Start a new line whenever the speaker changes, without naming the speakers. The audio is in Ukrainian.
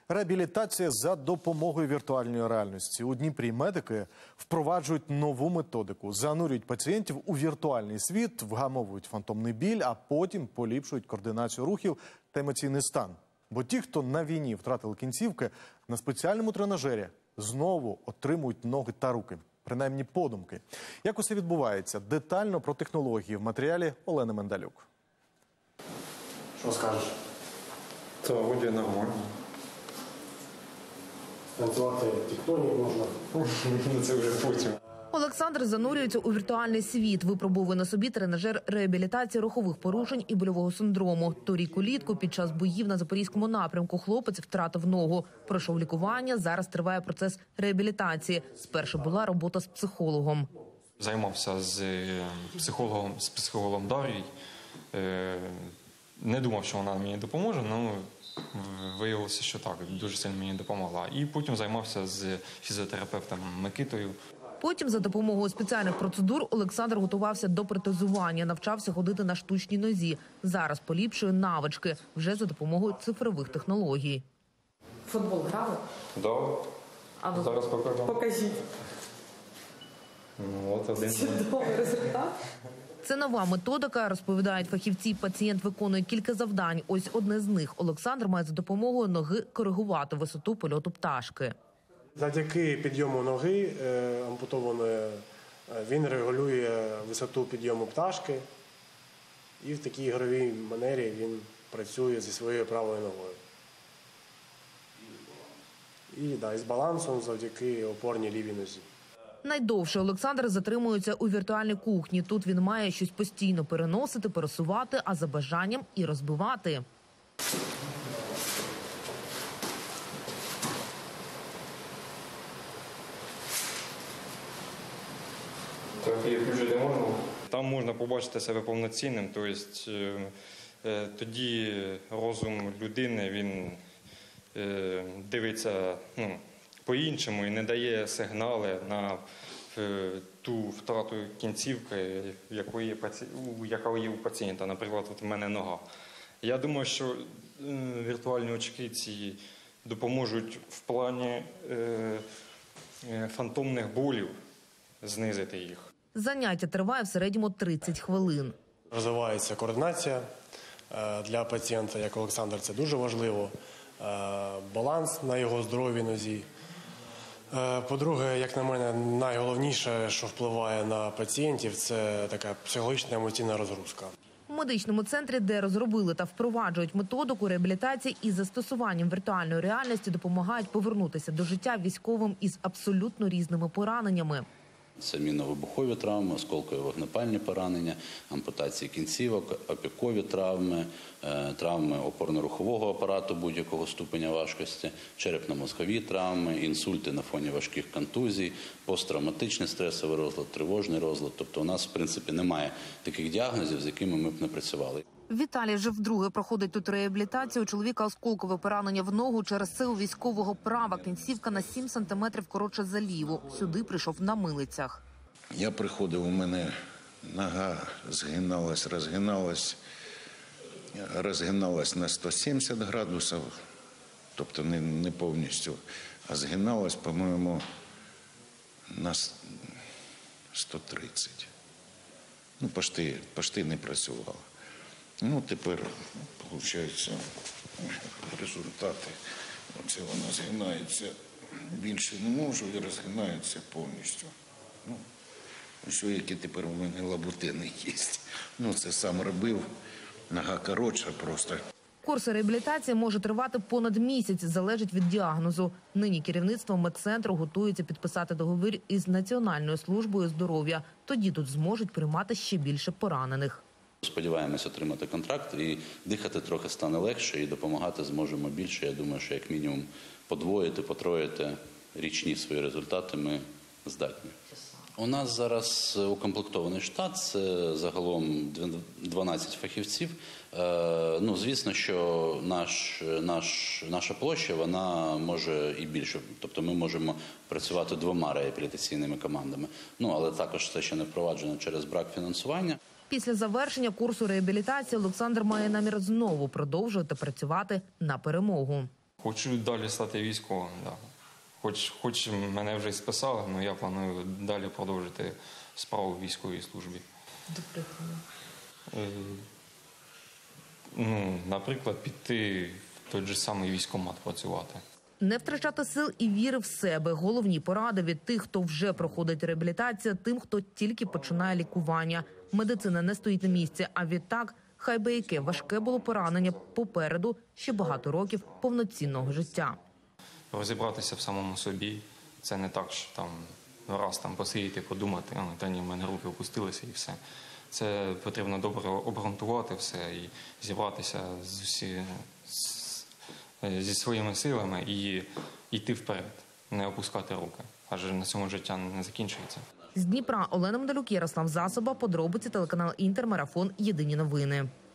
Реабілітація за допомогою віртуальної реальності. У Дніпрі медики впроваджують нову методику. Занурюють пацієнтів у віртуальний світ, вгамовують фантомний біль, а потім поліпшують координацію рухів та емоційний стан. Бо ті, хто на війні втратили кінцівки, на спеціальному тренажері знову отримують ноги та руки. Принаймні подумки. Як усе відбувається? Детально про технології в матеріалі Олени Мендалюк.
Що скажеш?
Та вроді нормально.
Танцювати тіктонік можна.
Це вже потім.
Олександр занурюється у віртуальний світ, випробовує на собі тренажер реабілітації рухових порушень і больового синдрому. Торік улітку під час боїв на Запорізькому напрямку хлопець втратив ногу. Пройшов лікування, зараз триває процес реабілітації. Спершу була робота з психологом.
Займався з психологом Дар'єю. Не думав, що вона мені допоможе, але виявилося, що так, дуже сильно мені допомогла. І потім займався з фізіотерапевтом Микитою.
Потім за допомогою спеціальних процедур Олександр готувався до протезування, навчався ходити на штучній нозі. Зараз поліпшує навички, вже за допомогою цифрових технологій.
Футбол грали?
Да. Зараз покажу.
Покажіть.
От один.
Чудовий результат.
Це нова методика, розповідають фахівці. Пацієнт виконує кілька завдань. Ось одне з них. Олександр має за допомогою ноги коригувати висоту польоту пташки.
Завдяки підйому ноги ампутованої він регулює висоту підйому пташки і в такій ігровій манері він працює зі своєю правою ногою. І з балансом завдяки опорній лівій нозі.
Найдовше Олександр затримується у віртуальній кухні. Тут він має щось постійно переносити, пересувати, а за бажанням і розбивати.
Там можна побачити себе повноцінним, тобто тоді розум людини, він дивиться по-іншому і не дає сигнали на ту втрату кінцівки, яка є у пацієнта. Наприклад, от в мене нога. Я думаю, що віртуальні очки ці допоможуть в плані фантомних болів знизити їх.
Заняття триває в середньому 30 хвилин.
Розвивається координація для пацієнта, як Олександр, це дуже важливо. Баланс на його здоровій нозі. По-друге, як на мене, найголовніше, що впливає на пацієнтів, це така психологічна емоційна розгрузка.
У медичному центрі, де розробили та впроваджують методику реабілітації із застосуванням віртуальної реальності, допомагають повернутися до життя військовим із абсолютно різними пораненнями.
Це мінно-вибухові травми, осколково-вогнепальні поранення, ампутації кінцівок, опікові травми, травми опорно-рухового апарату будь-якого ступеня важкості, черепно-мозкові травми, інсульти на фоні важких контузій, посттравматичний стресовий розлад, тривожний розлад. Тобто у нас, в принципі, немає таких діагнозів, з якими ми б не працювали.
Віталій вже вдруге проходить тут реабілітацію. У чоловіка осколкове поранення в ногу. Через це у військового права кінцівка на 7 сантиметрів коротше за ліву. Сюди прийшов на милицях.
Я приходив, у мене нога розгиналась на 170 градусів, тобто не повністю, а згиналась, по-моєму, на 130. Почти не працювала. Тепер, виходить, результати. Оце вона згинається, більше не можу і розгинається повністю. Що які тепер у мене лабутини є. Це сам робив, нога коротша просто.
Курс реабілітації може тривати понад місяць, залежить від діагнозу. Нині керівництво медцентру готується підписати договір із Національною службою здоров'я. Тоді тут зможуть приймати ще більше поранених.
Сподіваємось отримати контракт і дихати трохи стане легше і допомагати зможемо більше. Я думаю, що як мінімум подвоїти, потроїти річні свої результати ми здатні. У нас зараз укомплектований штат, це загалом 12 фахівців. Звісно, що наша площа, вона може і більше. Тобто ми можемо працювати 2 реабілітаційними командами. Але також це ще не впроваджено через брак фінансування.
Після завершення курсу реабілітації Олександр має намір знову продовжувати працювати на перемогу.
Хочу далі стати військовим, да. Хоч мене вже й списали, але я планую далі продовжити справу в військовій службі.
До прикладу.
Наприклад, піти в той же самий військкомат працювати.
Не втрачати сил і віри в себе – головні поради від тих, хто вже проходить реабілітацію, тим, хто тільки починає лікування. Медицина не стоїть на місці, а відтак, хай би яке важке було поранення, попереду ще багато років повноцінного життя.
Розібратися в самому собі – це не так, що раз посидіти, подумати, та ні, в мене руки опустилися і все. Це потрібно добре обґрунтувати все і зібратися зі своїми силами і йти вперед, не опускати руки, адже на цьому життя не закінчується.
З Дніпра Олена Мдалюк, Ярослав Засоба, подробиці, телеканал «Інтер», марафон «Єдині новини».